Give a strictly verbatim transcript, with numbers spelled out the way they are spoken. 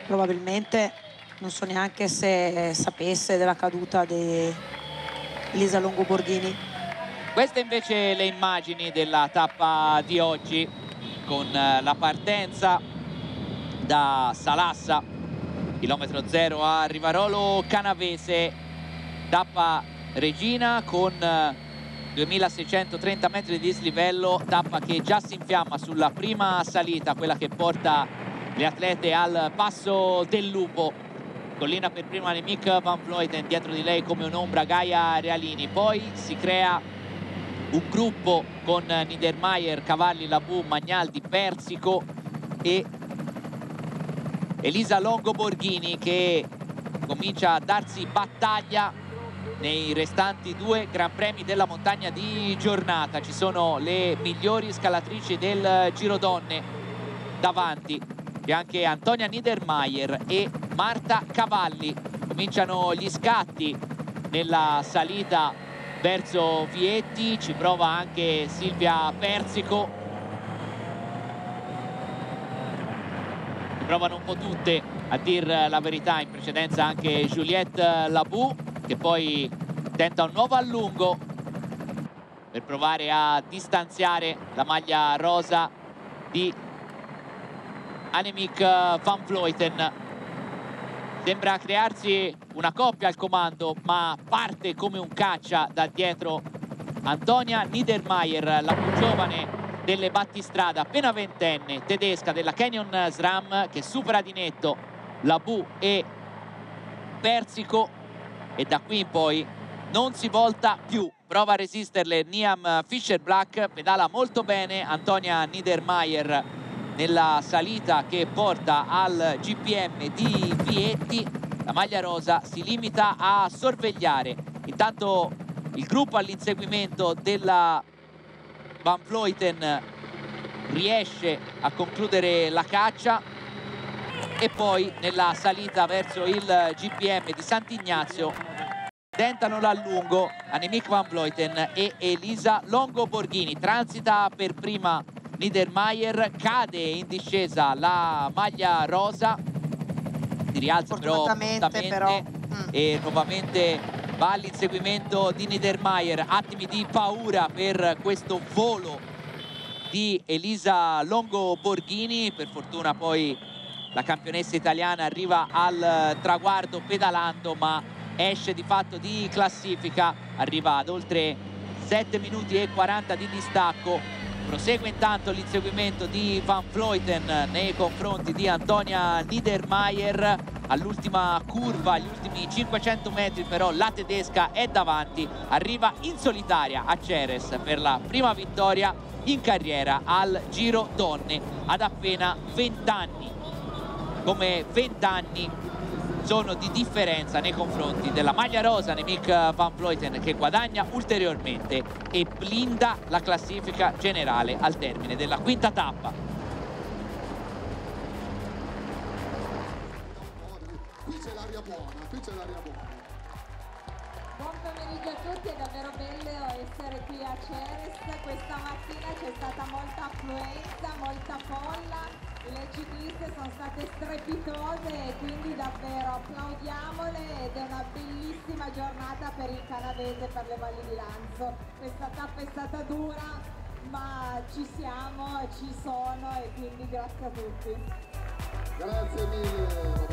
probabilmente non so neanche se sapesse della caduta di Elisa Longo Borghini. Queste invece le immagini della tappa di oggi, con la partenza da Salassa, chilometro zero a Rivarolo Canavese, tappa regina con duemilaseicentotrenta metri di dislivello, tappa che già si infiamma sulla prima salita, quella che porta le atlete al Passo del Lupo. Collina per prima Annemiek van Vleuten, dietro di lei come un'ombra Gaia Realini. Poi si crea un gruppo con Niedermayer, Cavalli, Labou, Magnaldi, Persico e Elisa Longo Borghini, che comincia a darsi battaglia nei restanti due Gran Premi della montagna di giornata. Ci sono le migliori scalatrici del Giro Donne davanti, e anche Antonia Niedermayer e Marta Cavalli. Cominciano gli scatti nella salita verso Vietti, ci prova anche Silvia Persico. Ci provano un po' tutte, a dir la verità, in precedenza anche Juliette Labou, che poi tenta un nuovo allungo per provare a distanziare la maglia rosa di Annemiek van Vleuten. Sembra crearsi una coppia al comando, ma parte come un caccia da dietro Antonia Niedermayer, la più giovane delle battistrada, appena ventenne, tedesca della Canyon SRAM, che supera di netto Labou e Persico, e da qui in poi non si volta più. Prova a resisterle Niam Fischer-Black, pedala molto bene Antonia Niedermayer nella salita che porta al G P M di Vietti. La maglia rosa si limita a sorvegliare. Intanto il gruppo all'inseguimento della Van Vleuten riesce a concludere la caccia, e poi nella salita verso il G P M di Sant'Ignazio tentano l'allungo Annemiek van Vleuten e Elisa Longo Borghini. Transita per prima Niedermayer, cade in discesa la maglia rosa, si rialza però prontamente, però. Mm. e nuovamente va all'inseguimento di Niedermayer. Attimi di paura per questo volo di Elisa Longo Borghini. Per fortuna poi la campionessa italiana arriva al traguardo pedalando, ma esce di fatto di classifica, arriva ad oltre sette minuti e quaranta di distacco. Prosegue intanto l'inseguimento di Van Vleuten nei confronti di Antonia Niedermayer. All'ultima curva, agli ultimi cinquecento metri, però la tedesca è davanti, arriva in solitaria a Ceres per la prima vittoria in carriera al Giro Donne ad appena venti anni. Come venti anni sono di differenza nei confronti della maglia rosa Annemiek van Vleuten, che guadagna ulteriormente e blinda la classifica generale al termine della quinta tappa. Qui c'è l'aria buona, qui c'è l'aria buona. Buon pomeriggio a tutti, è davvero bello essere qui a Ceres. Questa mattina c'è stata molta affluenza, molta folla. Le cicliste sono state strepitose e quindi davvero applaudiamole, ed è una bellissima giornata per il canavese, per le Valli di Lanzo. Questa tappa è stata dura, ma ci siamo, ci sono, e quindi grazie a tutti. Grazie mille.